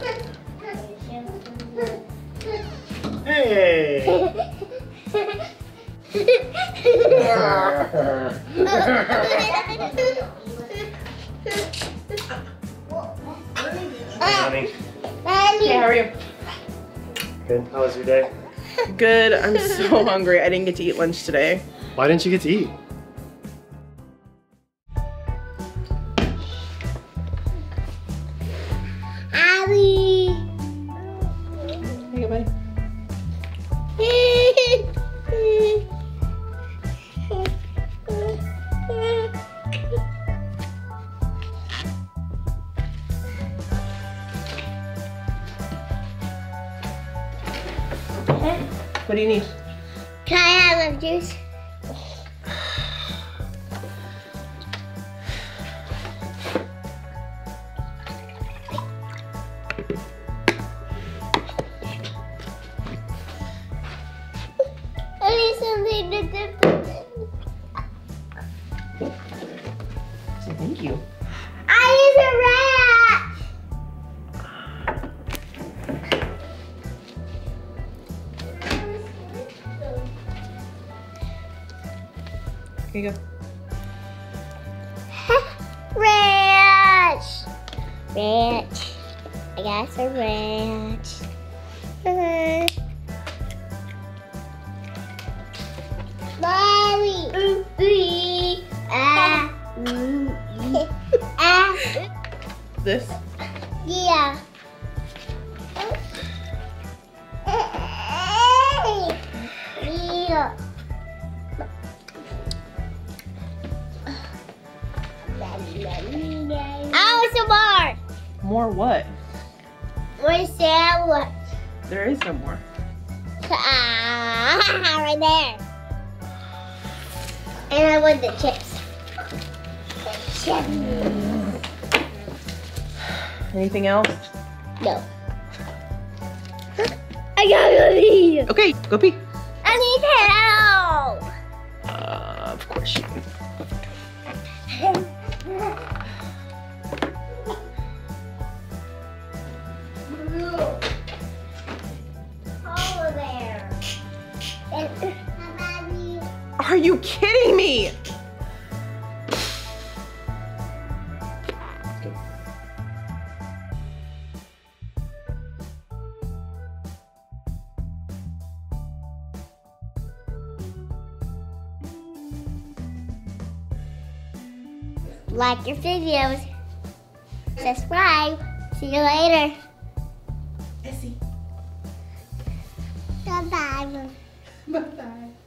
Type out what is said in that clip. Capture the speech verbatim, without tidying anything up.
Hey! Honey. Hey, how are you? Good. How was your day? Good. I'm so hungry. I didn't get to eat lunch today. Why didn't you get to eat? Abby. Here you go, buddy. What do you need? Can I have a juice? I need something to dip in. Say thank you. I need a rat! Here you go. Ranch! Ranch. I got some ranch. Mommy! Ooh, ah, ooh, ah. This? Yeah. Yeah. Oh, some more. More what? More sandwich. There is no more. Ah, right there. And I want the chips. Chips. Anything else? No. I gotta go pee. Okay, go pee. I need help. Uh, of course you do. Over there. Are you kidding me? Like your videos. Subscribe. See you later. Essie. Bye-bye. Bye-bye.